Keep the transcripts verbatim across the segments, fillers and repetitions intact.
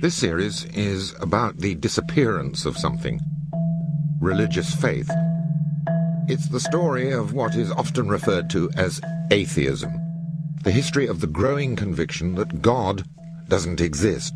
This series is about the disappearance of something, religious faith. It's the story of what is often referred to as atheism, the history of the growing conviction that God doesn't exist.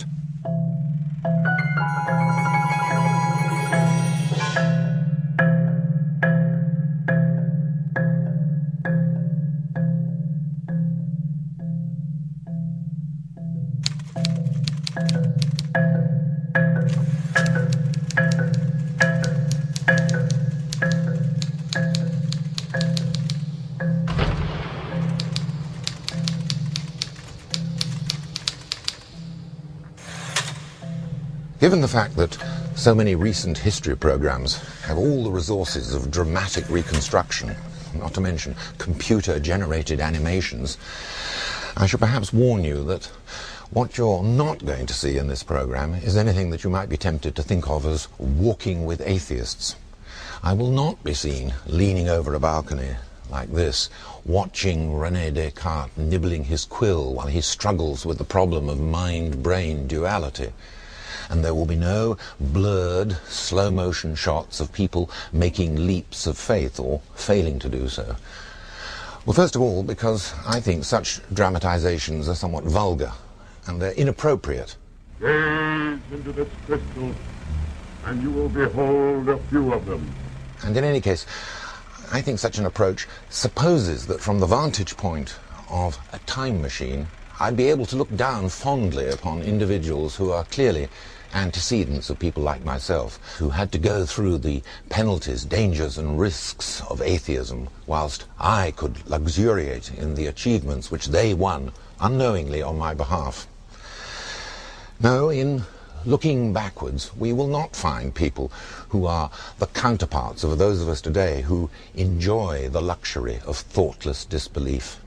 Given the fact that so many recent history programs have all the resources of dramatic reconstruction, not to mention computer-generated animations, I should perhaps warn you that what you're not going to see in this program is anything that you might be tempted to think of as walking with atheists. I will not be seen leaning over a balcony like this, watching René Descartes nibbling his quill while he struggles with the problem of mind-brain duality. And there will be no blurred, slow-motion shots of people making leaps of faith or failing to do so. Well, first of all, because I think such dramatizations are somewhat vulgar, and they're inappropriate. Gaze into this crystal, and you will behold a few of them. And in any case, I think such an approach supposes that from the vantage point of a time machine, I'd be able to look down fondly upon individuals who are clearly antecedents of people like myself, who had to go through the penalties, dangers and risks of atheism, whilst I could luxuriate in the achievements which they won unknowingly on my behalf. No, in looking backwards, we will not find people who are the counterparts of those of us today who enjoy the luxury of thoughtless disbelief.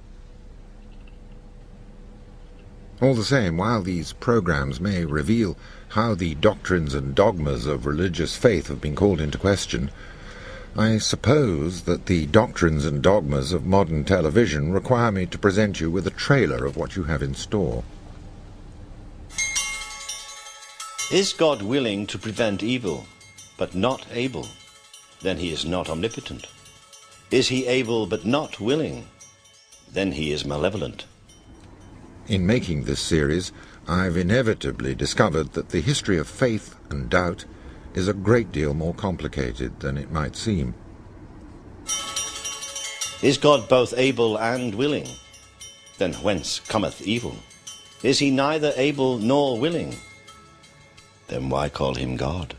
All the same, while these programs may reveal how the doctrines and dogmas of religious faith have been called into question, I suppose that the doctrines and dogmas of modern television require me to present you with a trailer of what you have in store. Is God willing to prevent evil, but not able? Then he is not omnipotent. Is he able but not willing? Then he is malevolent. In making this series, I've inevitably discovered that the history of faith and doubt is a great deal more complicated than it might seem. Is God both able and willing? Then whence cometh evil? Is he neither able nor willing? Then why call him God?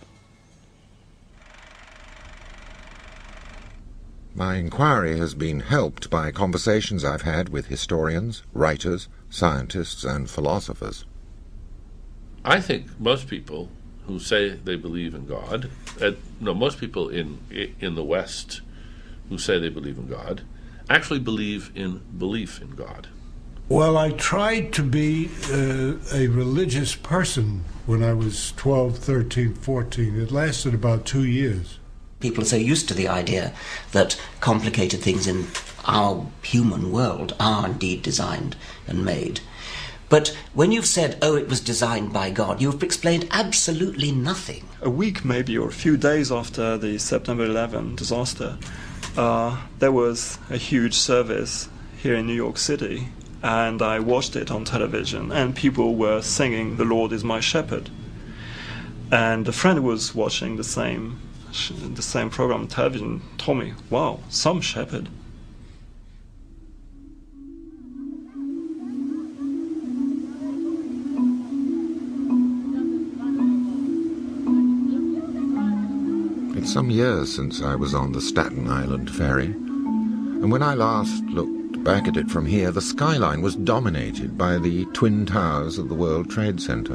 My inquiry has been helped by conversations I've had with historians, writers, scientists and philosophers. I think most people who say they believe in God, uh, no, most people in in the West who say they believe in God, actually believe in belief in God. Well, I tried to be uh, a religious person when I was twelve, thirteen, fourteen. It lasted about two years. People are so used to the idea that complicated things in our human world are indeed designed and made. But when you've said, oh, it was designed by God, you've explained absolutely nothing. A week maybe, or a few days after the September eleventh disaster, uh, there was a huge service here in New York City, and I watched it on television, and people were singing, "The Lord is my shepherd." And a friend was watching the same the same program on television, told me, wow, some shepherd. It's some years since I was on the Staten Island ferry, and when I last looked back at it from here, the skyline was dominated by the twin towers of the World Trade Center.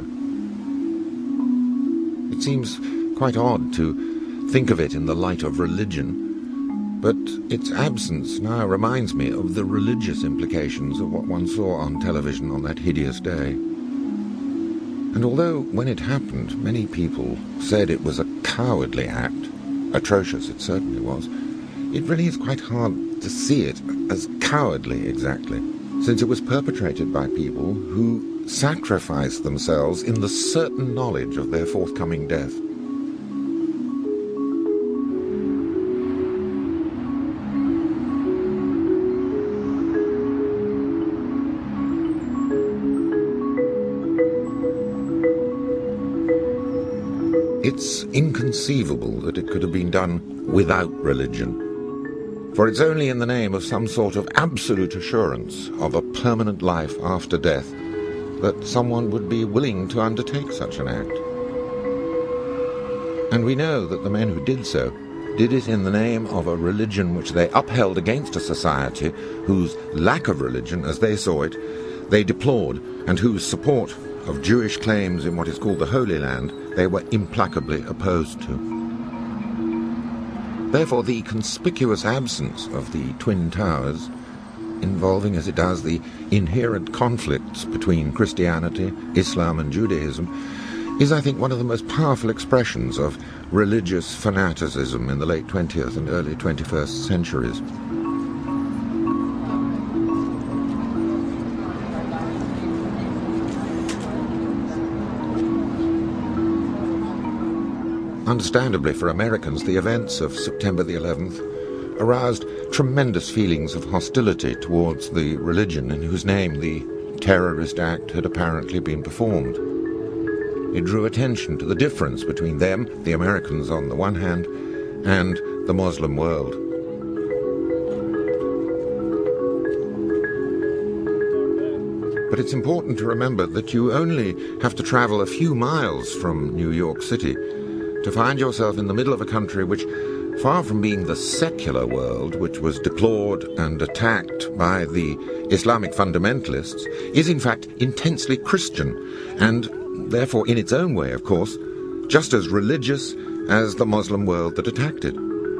It seems quite odd to think of it in the light of religion, but its absence now reminds me of the religious implications of what one saw on television on that hideous day. And although when it happened many people said it was a cowardly act, atrocious it certainly was, it really is quite hard to see it as cowardly exactly, since it was perpetrated by people who sacrifice themselves in the certain knowledge of their forthcoming death. It's inconceivable that it could have been done without religion. For it's only in the name of some sort of absolute assurance of a permanent life after death that someone would be willing to undertake such an act. And we know that the men who did so did it in the name of a religion which they upheld against a society whose lack of religion, as they saw it, they deplored, and whose support of Jewish claims in what is called the Holy Land they were implacably opposed to. Therefore, the conspicuous absence of the Twin Towers, involving as it does the inherent conflicts between Christianity, Islam and Judaism, is, I think, one of the most powerful expressions of religious fanaticism in the late twentieth and early twenty-first centuries. Understandably, for Americans, the events of September the eleventh aroused tremendous feelings of hostility towards the religion in whose name the terrorist act had apparently been performed. It drew attention to the difference between them, the Americans on the one hand, and the Muslim world. But it's important to remember that you only have to travel a few miles from New York City to find yourself in the middle of a country which, far from being the secular world, which was deplored and attacked by the Islamic fundamentalists, is in fact intensely Christian, and therefore in its own way, of course, just as religious as the Muslim world that attacked it.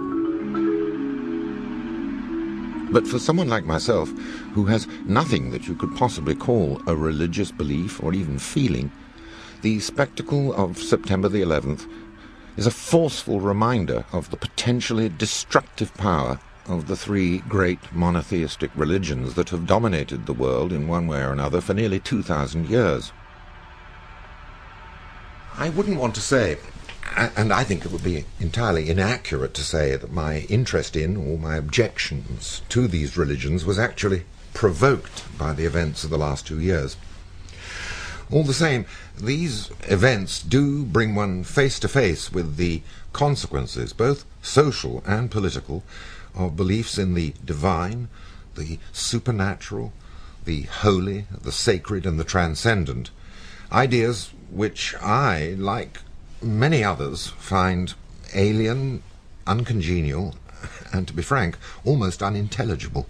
But for someone like myself, who has nothing that you could possibly call a religious belief or even feeling, the spectacle of September the eleventh is a forceful reminder of the potentially destructive power of the three great monotheistic religions that have dominated the world in one way or another for nearly two thousand years. I wouldn't want to say, and I think it would be entirely inaccurate to say, that my interest in or my objections to these religions was actually provoked by the events of the last two years. All the same, these events do bring one face to face with the consequences, both social and political, of beliefs in the divine, the supernatural, the holy, the sacred and the transcendent, ideas which I, like many others, find alien, uncongenial, and, to be frank, almost unintelligible.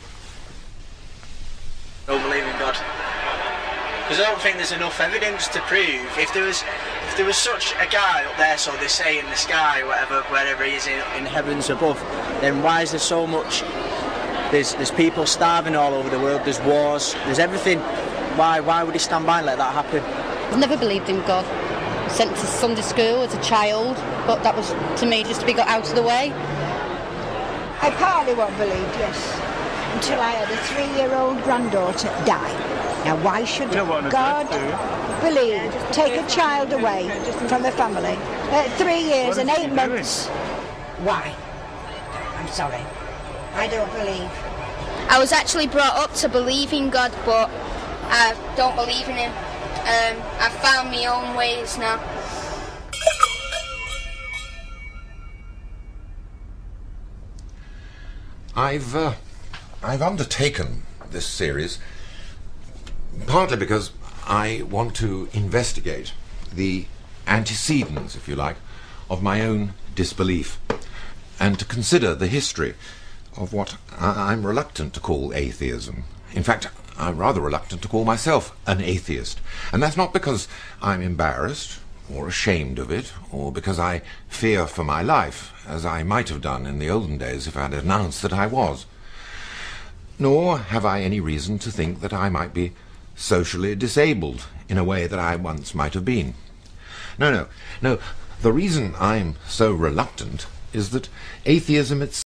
I don't believe in God. Because I don't think there's enough evidence to prove. If there was if there was such a guy up there, so they say, in the sky, whatever, wherever he is in, in heavens above, then why is there so much? There's there's people starving all over the world, there's wars, there's everything. Why why would he stand by and let that happen? I've never believed in God. Sent to Sunday school as a child, but that was, to me, just to be got out of the way. I partly won't believe, yes, until I had a three-year-old granddaughter die. Now, why should God believe, take a child away from a family at three years and eight months? Why? I'm sorry. I don't believe. I was actually brought up to believe in God, but I don't believe in him. Um, I've found my own ways now. I've, uh, I've undertaken this series partly because I want to investigate the antecedents, if you like, of my own disbelief, and to consider the history of what I- I'm reluctant to call atheism. In fact, I'm rather reluctant to call myself an atheist. And that's not because I'm embarrassed or ashamed of it, or because I fear for my life, as I might have done in the olden days if I'd announced that I was. Nor have I any reason to think that I might be socially disabled in a way that I once might have been. No, no, no. The reason I'm so reluctant is that atheism itself